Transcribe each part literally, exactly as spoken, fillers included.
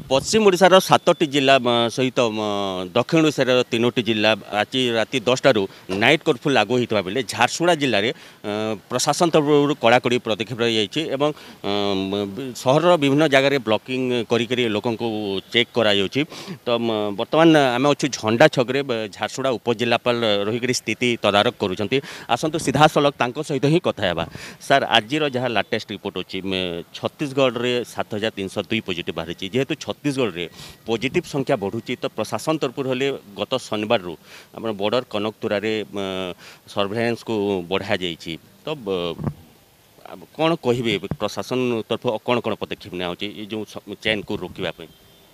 पश्चिम ओडिशार सातटी जिला सहित दक्षिण ओडिशार तीनोटी जिला आज राति दसटू नाइट कर्फ्यू लागू होता बेले झारसुगुड़ा जिले में प्रशासन तरफ कड़ाकड़ी पदक्षेप रही सहर विभिन्न जगह ब्लॉकिंग करी लोक चेक करा तो बर्तमान आम अच्छे झंडा छकरे झारसुगुड़ा उपजिलापाल रहीकि स्थिति तदारख करुँच आसतु सीधा सलख सहित ही कथा सार आज जहाँ लाटेस्ट रिपोर्ट अच्छी छत्तीसगढ़ में सात हजार तीन सौ दुई पॉजिटिव बाहरी जेहेतु छत्तीसगढ़ में पॉजिटिव संख्या बढ़ुची तो प्रशासन तरफ हेले गत शनिवार रु बॉर्डर कनकतुरा सर्वेलेंस को बढ़ा जाइए तो कौन कहे प्रशासन तरफ कौन कौन पदक्षेप नि जो चैन को रोकवाई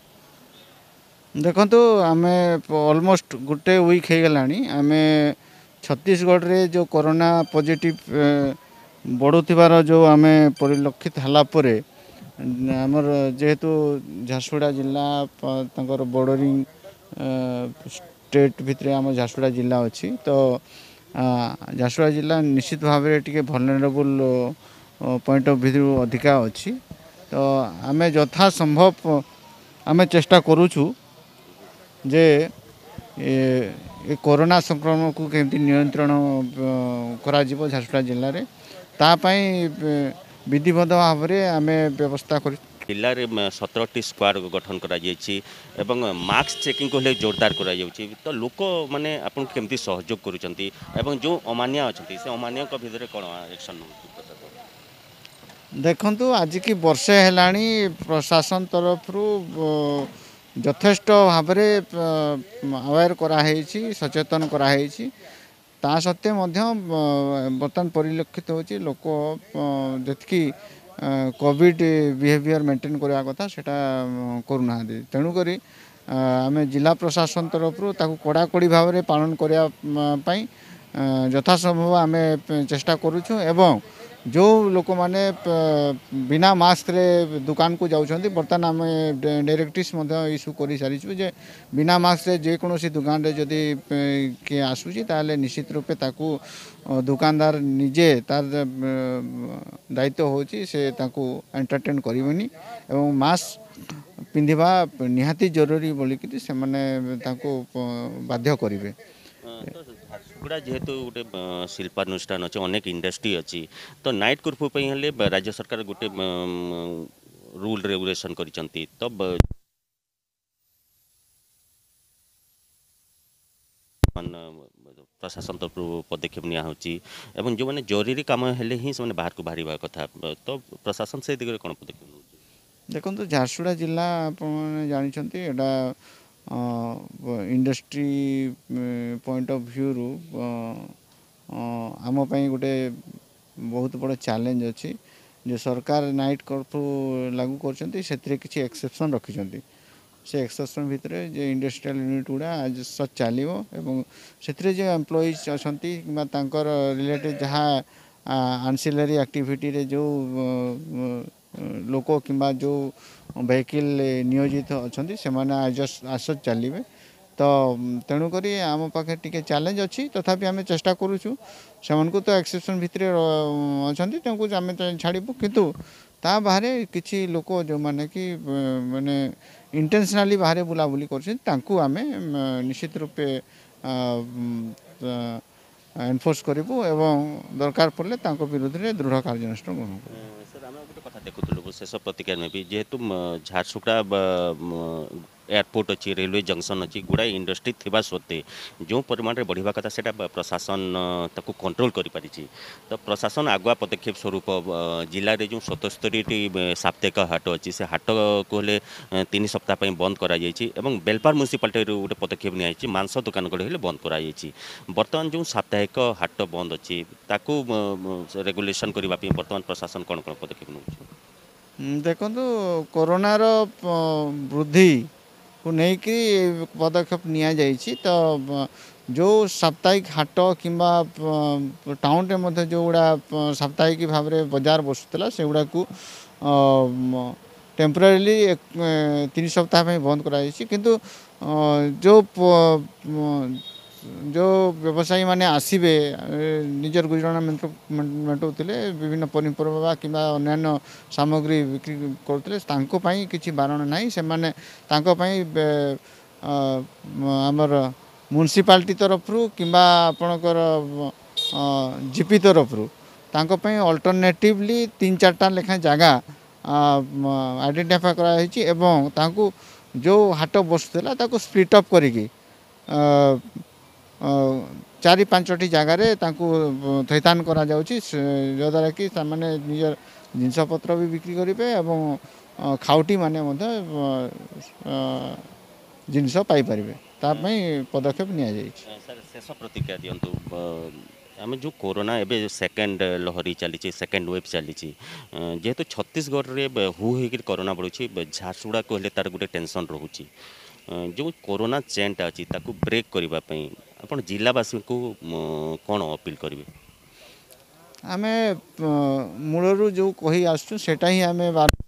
देखो आम ऑलमोस्ट गोटे वीक हो गला आम छत्तीसगढ़ रे जो कोरोना पॉजिटिव बढ़ुथिबार जो आम परिलक्षित हलापर आमर जेहेतु झारसुगुड़ा जिला तंकर बॉर्डरिंग स्टेट भितर आम झारसुगुड़ा जिला अच्छी तो झारसुगुड़ा जिला निश्चित भाव टे वल्नरेबल पॉइंट ऑफ व्यू अधिका अच्छी तो आम यथा संभव आम चेष्टा करूछु जे ए कोरोना संक्रमण को केमती नियंत्रण करा जिवो झारसुगुड़ा जिले में तापाई विधिबद्ध भाव में आम व्यवस्था कर जिले में सतरटी स्क्वाड गठन कर मास्क चेकिंग को जोरदार कर तो लोक मैंने आपन केमती सहयोग करुँच जो अमान्य अच्छा से अमान्य भितर कौन एक्शन देखु आज की वर्षे है प्रशासन तरफ यथेष्ट भाव अवेयर कराई सचेतन कराई ता सत्वे बर्तमान परिलक्षित होची लोक जतकी कोविड बिहेवियर मेंटेन करवा कथा सेटा करूना तेणुक आम जिला प्रशासन तरफ कड़ाकड़ी भाव में पालन करने यथासंभव आम चेष्टा करुछु एवं जो लोक माने बिना मास्क रे दुकान को जाउछंती बर्तमान आम डायरेक्टिव्स इश्यू कर सारी जे बिना मास्क रे जेकोसी दुकान रे जदि किए आसूची ताले निश्चित रूपे ताकू दुकानदार निजे तार दायित्व होची से ताकू एंटरटेन करिवनी एवं मास्क पिंधिबा निहाती जरूरी बोलिकी से माने ताकू बाध्य करिवे झारसुगुड़ा जेहेतु गोटे शिल्पानुष्ठान अच्छे अनेक इंडस्ट्री अच्छी तो नाइट कर्फ्यू हेले राज्य सरकार गोटे रूल रेगुलेशन करिसंती तब प्रशासन तरफ पदक्षेप निया होची एवं जो माने जरूरी काम हेले ही से बाहर को बाहर कथा तो प्रशासन से दिगरे कोन पदक्षेप देखो झारसुगुड़ा जिला आप जानते एटा इंडस्ट्री पॉइंट ऑफ व्यू रु आम गोटे बहुत बड़ चैलेंज अच्छी जो सरकार नाइट कर्फ्यू लागू कर किसी एक्सेप्शन रखिंट से एक्सेप्शन भितर जे इंडस्ट्रियल यूनिट गुड़ा आज सच चलो से जो एम्प्लॉइज अच्छा रिलेटेड जहाँ आंसिलरी एक्टिविटी रे जो लोक किंबा जो वेहिकल नियोजित अच्छा से आज आस चलिए तो तेणुक आम पाखे टी चैलेंज अच्छी तथापि आम चेष्टा करुचु से तो एक्सेप्शन भितर अच्छा आम छाड़बू किंतु ता बाहर किसी लोक जो माने कि माने इंटेंशनली बाहर बुलाबुली करें निश्चित रूपे एनफोर्स करूँ एवं दरकार पड़े विरुद्ध में दृढ़ कार्यानुष्ठान ग्रहण करूँ। सर आम गोटे कथा देखुलु शेष प्रतिक्रिया नेबी जेहेतु झारसुगुड़ा एयरपोर्ट अच्छी रेलवे जंक्शन अच्छी गुड़ाए इंडस्ट्री थिबा सत्वे जो परिमाण में बढ़िया कथा से प्रशासन ताकू कंट्रोल कर पारिछि तो प्रशासन आगुआ पदक्षेप स्वरूप जिले में जो सतस्तरी साप्ताहिक हाट अच्छी से हाट को हेले तीन सप्ताह बंद करा एवं बेलपार म्यूनिसिपालिटी गोटे पदक्षेप नि मांस दुकान गुड़े हेले बंद करा बर्तमान जो साप्ताहिक हाट बंद अच्छी ताकू रेगुलेशन करने बर्तमान प्रशासन कौन कौन पदक्षेप नौ देखो कोरोनार वृद्धि को लेकिन पदक्षेप नि तो जो साप्ताहिक हाट किंबा टाउन रे मध्य जो गुड़ा साप्ताहिक भाव में बाजार बसुला से गुड़ा को टेम्परेरी तीन सप्ताह बंद कराई किंतु जो जो व्यवसायी माने आसिबे निजर गुजराण मेटाउले विभिन्न पनीपरिया कि अन्य सामग्री बिक्री करते किसी बारण ना से आमर म्युनिसिपालिटी तरफ कि आपणकर जीपी तरफ अल्टरनेटिवली तीन चार्टा लेखा जगह आइडेंटिफाई कराई जो हाट बसुला स्प्लिट अप करी चारि पांचटी जगार थैतान करा जद्वारा कि निज जिनसपत्र भी बिक्री करेंगे और खाउटी माने जिनस पाइपर पदक्षेप नि शेष प्रतिक्रिया दिंतु आम जो कोरोना एवं सेकेंड लहरी चली सेकेंड वेव चली जेहेतु छत्तीसगढ़ में हु हो कोरोना बढ़ुची झारसुगुड़ा कहले तार गोटे टेंशन रोचे जो कोरोना चेनटा अच्छी ब्रेक करने आप जिलावासी को कौन अपील करेंगे आम मूलरू जो कही आसचु सेटा ही आम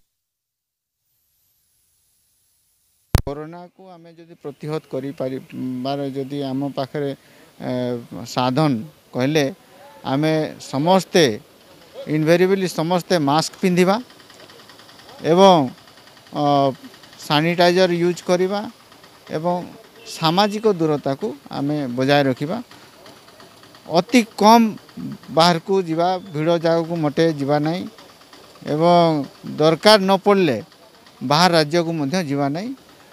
कोरोना को आम जदि प्रतिहत कर जदि आम पाखे साधन कहले आम समस्ते इनवेरिएबली समस्ते मास्क पिंधिबा एवं सैनिटाइजर यूज करवा एवं सामाजिक दूरता को आम बजाय रखा अति कम बाहर को जीवा भीड़ जगह को मोटे जीवा नहीं एवं दरकार न पड़ले बाहर राज्य को मध्य जीवा नहीं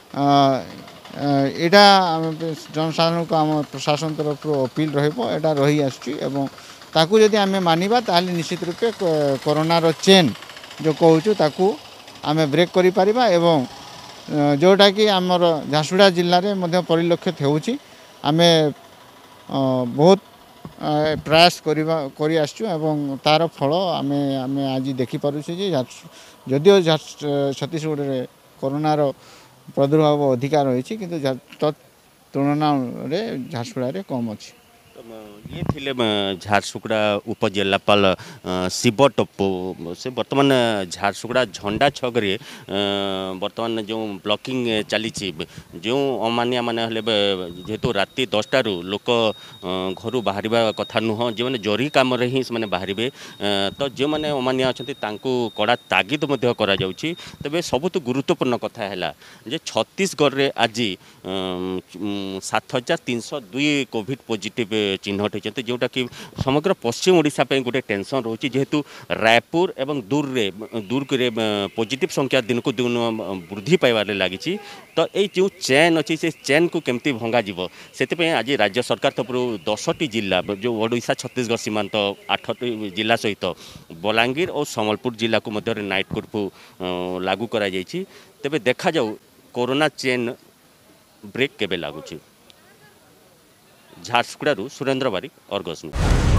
एटा जनसाधारण को आम प्रशासन तरफ अपील रहा रही आसू जदि आम मानिबा ताले निश्चित रूपे कोरोनार चेन जो कहूँ ताकू आम ब्रेक करि परिबा एवं जोटा कि आमर झारसुगुड़ा जिले में परिलक्षित होउची आमे बहुत प्रयास करवा करि आसचु एवं तार फल आमे आमे आज देखि पारुछु जे जदिओ छत्तीसगढ़ रे कोरोनार प्रादुर्भाव अधिकार रही किंतु तुलना रे झारसुगुड़ा रे कम अच्छी ये थिले झारसुगुड़ा उपजिलापाल शिव टप्पू से बर्तमान झारसुगुड़ा झंडा छकरे बर्तमान जो ब्लॉकिंग चली जो अमानिया माने हले जेहेतु राति दसटार लोक घर बाहर कथा नुह जो मैंने जरूरी कम ही से बाहर तो जो मैंने अमानिया अच्छा कड़ा तागिद तेज सबुत गुरुत्वपूर्ण कथा है जे छत्तीसगढ़ रे आज सात हजार तीन सौ दुई कोविड पॉजिटिव चिन्हट होती जोटा कि समग्र पश्चिम ओडिशा पे गोटे टेंशन रोचे जेहेतु रायपुर एवं दूर रे दूर के पॉजिटिव संख्या दिन को दिन वृद्धि पाइबार लगी तो ये जो चेन अच्छी से चेन को केमती भंगा जीव से आज राज्य सरकार तरफ दसटी जिला जो ओडिशा छत्तीसगढ़ सीमांत आठटी जिला सहित बलांगीर और संबलपुर जिला को मध्य नाइट कर्फ्यू लागू करा जायछि तेबे देखा जाऊ कोरोना चेन ब्रेक केबे लागुछि। Jharsuguda Surendra Barik, Argus news.